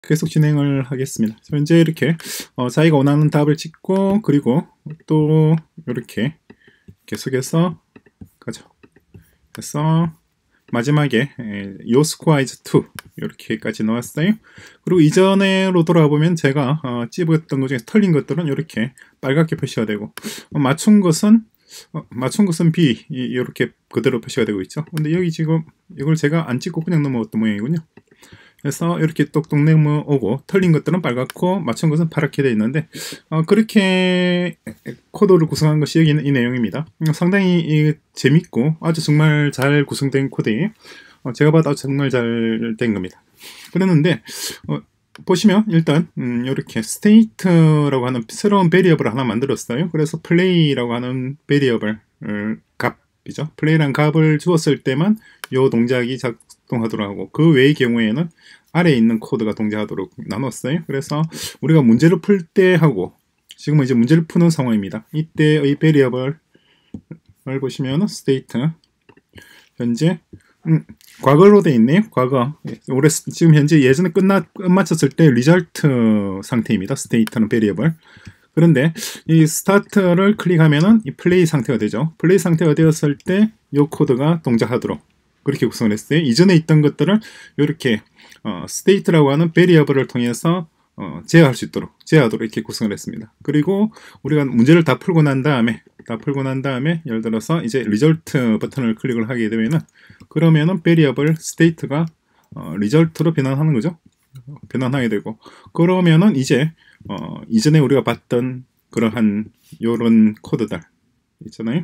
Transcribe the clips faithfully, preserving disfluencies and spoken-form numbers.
계속 진행을 하겠습니다. 현재 이렇게 어, 자기가 원하는 답을 찍고 그리고 또 이렇게 계속해서 가죠. 그래서 마지막에 Your score is two 이렇게까지 나왔어요. 그리고 이전에로 돌아보면 제가 어, 찝었던 것 중에 틀린 것들은 이렇게 빨갛게 표시가 되고 어, 맞춘 것은 어, 맞춘 것은 B 이렇게 그대로 표시가 되고 있죠. 근데 여기 지금 이걸 제가 안 찍고 그냥 넘어갔던 모양이군요. 그래서 이렇게 똑똑 넘어오고 틀린 것들은 빨갛고 맞춘 것은 파랗게 되어 있는데 어, 그렇게 코드를 구성한 것이 여기 있는 이 내용입니다. 상당히 이, 재밌고 아주 정말 잘 구성된 코드예요. 어, 제가 봐도 정말 잘 된 겁니다. 그랬는데 어, 보시면 일단 음, 이렇게 state라고 하는 새로운 베리어블을 하나 만들었어요. 그래서 play라고 하는 베리어블 값이죠. play라는 값을 주었을 때만 이 동작이 작동하도록 하고 그 외의 경우에는 아래에 있는 코드가 동작하도록 나눴어요. 그래서 우리가 문제를 풀 때 하고 지금은 이제 문제를 푸는 상황입니다. 이때의 베리어블을 보시면 state 현재 음, 과거로 되어 있네요. 과거 올해 지금 현재 예전에 끝나 끝마쳤을 때 result 상태입니다. state는 베리어블. 그런데 이 start를 클릭하면은 이 play 상태가 되죠. play 상태가 되었을 때 이 코드가 동작하도록 그렇게 구성을 했어요. 이전에 있던 것들을 이렇게 어, state라고 하는 베리어블을 통해서 어, 제어할 수 있도록 제어하도록 이렇게 구성을 했습니다. 그리고 우리가 문제를 다 풀고 난 다음에 다 풀고 난 다음에 예를 들어서 이제 result 버튼을 클릭을 하게 되면은 그러면은 베리어블 state가 어, result로 변환하는 거죠. 변환하게 되고 그러면은 이제 어, 이전에 우리가 봤던 그러한 요런 코드들 있잖아요.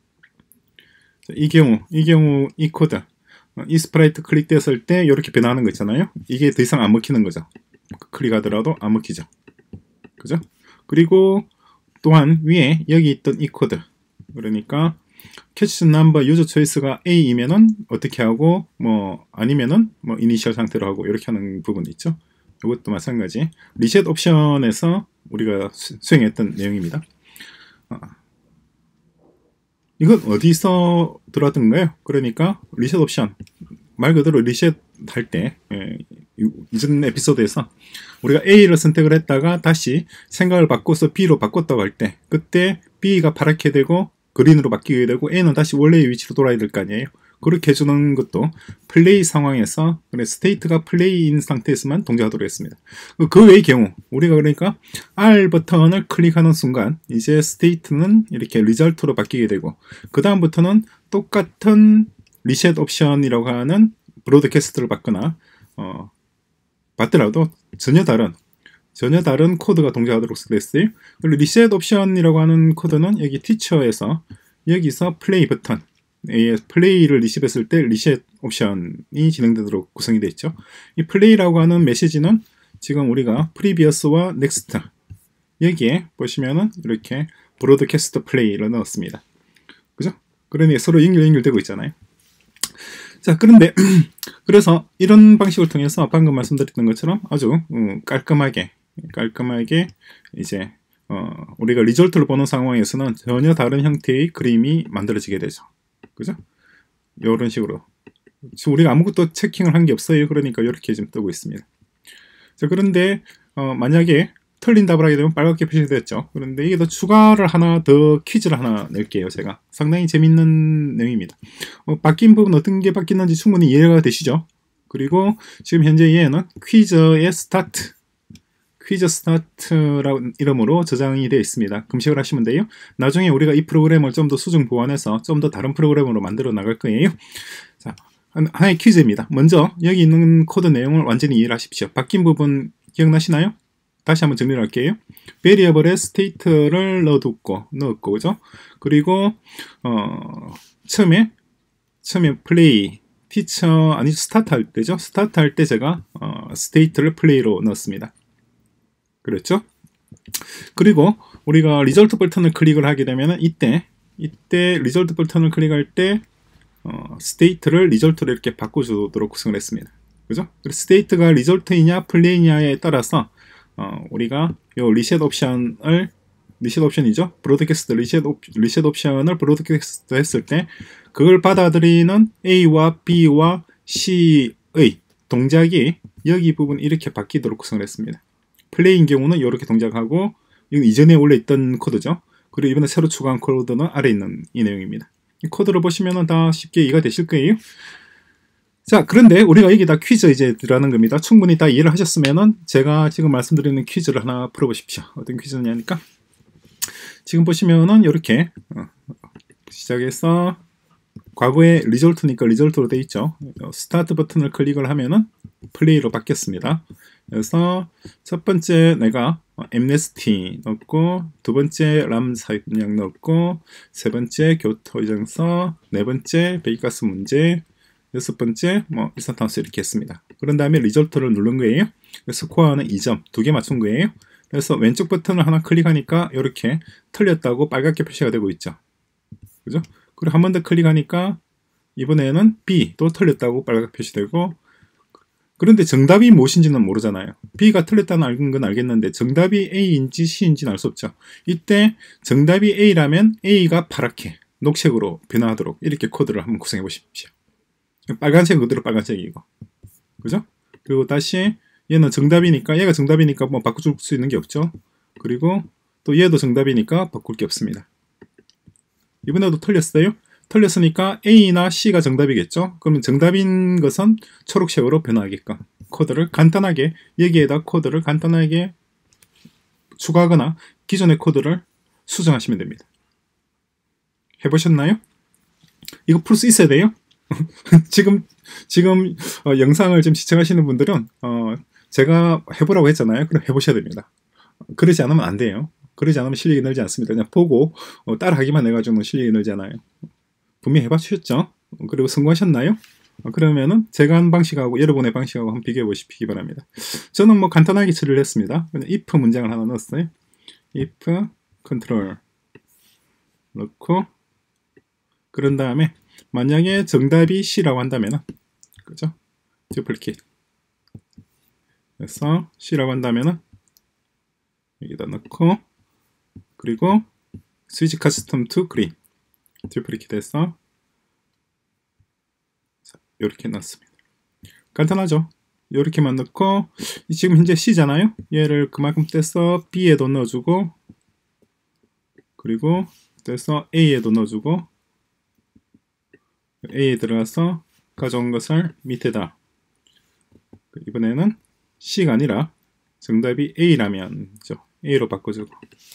이 경우 이 경우 이 코드 이 스프라이트 클릭되었을 때 이렇게 변화하는 거 있잖아요. 이게 더 이상 안 먹히는 거죠. 클릭하더라도 안 먹히죠. 그죠? 그리고 또한 위에 여기 있던 이 코드 그러니까 캐치 넘버 유저 초이스가 A이면은 어떻게 하고 뭐 아니면은 뭐 이니셜 상태로 하고 이렇게 하는 부분이 있죠. 이것도 마찬가지 리셋 옵션에서 우리가 수, 수행했던 내용입니다. 아, 이건 어디서 들어왔던가요? 그러니까 리셋 옵션 말 그대로 리셋 할 때 예, 이전 에피소드에서 우리가 A를 선택을 했다가 다시 생각을 바꿔서 B로 바꿨다고 할 때 그때 B가 파랗게 되고 그린으로 바뀌게 되고 A는 다시 원래의 위치로 돌아야 될 거 아니에요. 그렇게 해주는 것도 플레이 상황에서 그래 스테이트가 플레이인 상태에서만 동작하도록 했습니다. 그 외의 경우 우리가 그러니까 R 버튼을 클릭하는 순간 이제 스테이트는 이렇게 리절트로 바뀌게 되고 그 다음부터는 똑같은 리셋 옵션이라고 하는 브로드캐스트를 받거나 어, 받더라도 전혀 다른 전혀 다른 코드가 동작하도록 됐어요. 그리고 리셋 옵션이라고 하는 코드는 여기 티처에서 여기서 플레이 버튼 플레이를 리셋했을 때 리셋 옵션이 진행되도록 구성이 되어 있죠. 이 플레이라고 하는 메시지는 지금 우리가 프리비어스와 넥스트 여기에 보시면은 이렇게 브로드캐스트 플레이를 넣었습니다. 그죠? 그러니 서로 연결 연결되고 있잖아요. 자, 그런데 그래서 이런 방식을 통해서 방금 말씀드렸던 것처럼 아주 음, 깔끔하게 깔끔하게 이제 어, 우리가 리졸트를 보는 상황에서는 전혀 다른 형태의 그림이 만들어지게 되죠. 그죠? 이런 식으로 지금 우리가 아무것도 체킹을 한 게 없어요. 그러니까 이렇게 지금 뜨고 있습니다. 자, 그런데 어, 만약에 틀린 답을 하게 되면 빨갛게 표시됐죠. 그런데 이게 더 추가를 하나 더 퀴즈를 하나 낼게요. 제가 상당히 재밌는 내용입니다. 어, 바뀐 부분 어떤 게 바뀌는지 충분히 이해가 되시죠? 그리고 지금 현재 얘는 퀴즈의 스타트 퀴즈 스타트라는 이름으로 저장이 되어 있습니다. 검색을 하시면 돼요. 나중에 우리가 이 프로그램을 좀 더 수정 보완해서 좀 더 다른 프로그램으로 만들어 나갈 거예요. 자, 하나의 퀴즈입니다. 먼저 여기 있는 코드 내용을 완전히 이해를 하십시오. 바뀐 부분 기억나시나요? 다시 한번 정리를 할게요. 베리어블에 스테이트를 넣어두고 넣었고 그죠? 그리고 어, 처음에 처음에 플레이 티처 아니 스타트 할 때죠. 스타트 할 때 제가 어, 스테이트를 플레이로 넣었습니다. 그렇죠? 그리고 우리가 리절트 버튼을 클릭을 하게 되면 이때 이때 리절트 버튼을 클릭할 때 어, 스테이트를 리절트로 이렇게 바꿔주도록 구성을 했습니다. 그죠? 스테이트가 리절트이냐 플레이냐에 따라서 어, 우리가 요 리셋 옵션을 리셋 옵션이죠. 브로드캐스트 리셋, 옵, 리셋 옵션을 브로드캐스트 했을 때 그걸 받아들이는 A와 B와 C의 동작이 여기 부분 이렇게 바뀌도록 구성을 했습니다. 플레이인 경우는 이렇게 동작하고 이건 이전에 원래 있던 코드죠. 그리고 이번에 새로 추가한 코드는 아래 있는 이 내용입니다. 이 코드를 보시면 다 쉽게 이해가 되실 거예요. 자, 그런데 우리가 이게 다 퀴즈 이제 들어가는 겁니다. 충분히 다 이해를 하셨으면은 제가 지금 말씀드리는 퀴즈를 하나 풀어보십시오. 어떤 퀴즈냐니까 지금 보시면은 이렇게 어, 시작해서 과거의 리졸트니까 리졸트로 되어 있죠. 스타트 버튼을 클릭을 하면은 플레이로 바뀌었습니다. 그래서 첫 번째 내가 엠네스티 넣고, 두 번째 람 사용량 넣고, 세 번째 교토 이정서, 네 번째 배기가스 문제, 여섯 번째 뭐 일산탄소 이렇게 했습니다. 그런 다음에 리졸트를 누른 거예요. 스코어는 이 점, 두 개 맞춘 거예요. 그래서 왼쪽 버튼을 하나 클릭하니까 이렇게 틀렸다고 빨갛게 표시가 되고 있죠. 그죠? 그리고 한 번 더 클릭하니까 이번에는 B도 틀렸다고 빨갛게 표시되고, 그런데 정답이 무엇인지는 모르잖아요. B가 틀렸다는 건 알겠는데 정답이 A인지 C인지는 알 수 없죠. 이때 정답이 A라면 A가 파랗게 녹색으로 변화하도록 이렇게 코드를 한번 구성해 보십시오. 빨간색 그대로 빨간색이고, 그죠? 그리고 다시 얘는 정답이니까, 얘가 정답이니까 뭐 바꿔줄 수 있는 게 없죠. 그리고 또 얘도 정답이니까 바꿀 게 없습니다. 이번에도 틀렸어요. 틀렸으니까 A나 C가 정답이겠죠. 그러면 정답인 것은 초록색으로 변화하게끔 코드를 간단하게, 여기에다 코드를 간단하게 추가하거나 기존의 코드를 수정하시면 됩니다. 해보셨나요? 이거 풀 수 있어야 돼요. 지금 지금 어, 영상을 지금 시청하시는 분들은 어, 제가 해보라고 했잖아요. 그럼 해보셔야 됩니다. 그러지 않으면 안 돼요. 그러지 않으면 실력이 늘지 않습니다. 그냥 보고 어, 따라하기만 해가지고는 실력이 늘지 않아요. 분명히 해봤셨죠? 그리고 성공하셨나요? 어, 그러면은 제가 한 방식하고 여러분의 방식하고 한번 비교해 보시기 바랍니다. 저는 뭐 간단하게 처리를 했습니다. 그냥 if 문장을 하나 넣었어요. if 컨트롤 넣고, 그런 다음에 만약에 정답이 C라고 한다면은, 그죠? 듀플리케이트. 그래서 C라고 한다면은 여기다 넣고, 그리고 스위치 커스텀 투 그린 듀플리케이트 해서 이렇게 넣습니다. 간단하죠? 이렇게만 넣고, 지금 현재 C잖아요? 얘를 그만큼 떼서 B에도 넣어주고, 그리고 떼서 A에도 넣어주고, A에 들어가서 가져온 것을 밑에다, 이번에는 C가 아니라 정답이 A라면 A로 바꿔주고,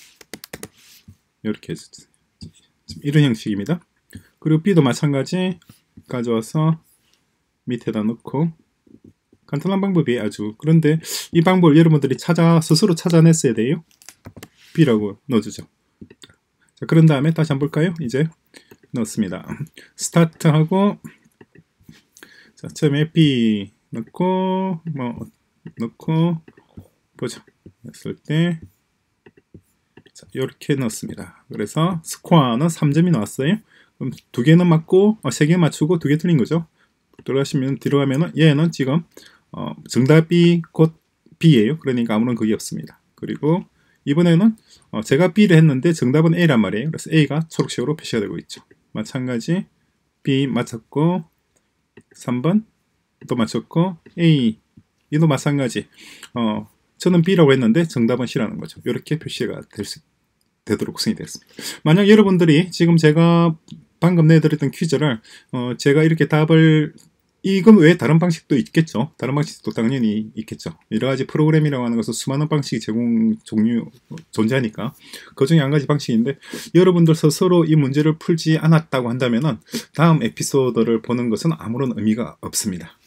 이렇게 해주죠. 이런 형식입니다. 그리고 B도 마찬가지 가져와서 밑에다 넣고, 간단한 방법이 아주, 그런데 이 방법을 여러분들이 찾아 스스로 찾아냈어야 돼요. B라고 넣어주죠. 자, 그런 다음에 다시 한번 볼까요? 이제 넣습니다. 스타트하고, 자, 처음에 B 넣고, 뭐 넣고 보죠. 했을 때, 자, 이렇게 넣습니다. 그래서 스코어는 삼 점이 나왔어요. 그럼 두 개는 맞고, 어, 세 개 맞추고 두 개 틀린 거죠. 들어가시면 들어가면은 얘는 지금 어, 정답이 곧 B예요. 그러니까 아무런 그게 없습니다. 그리고 이번에는 어, 제가 B를 했는데 정답은 A란 말이에요. 그래서 A가 초록색으로 표시가 되고 있죠. 마찬가지 B 맞췄고, 삼 번 또 맞췄고, A 이도 마찬가지. 어, 저는 B라고 했는데 정답은 C라는 거죠. 이렇게 표시가 될 수, 되도록 구성이 됐습니다. 만약 여러분들이 지금 제가 방금 내드렸던 퀴즈를 어, 제가 이렇게 답을, 이건 외에 다른 방식도 있겠죠. 다른 방식도 당연히 있겠죠. 여러가지 프로그램이라고 하는 것은 수많은 방식이 제공 종류 존재하니까 그 중에 한 가지 방식인데, 여러분들 스스로 이 문제를 풀지 않았다고 한다면은 다음 에피소드를 보는 것은 아무런 의미가 없습니다.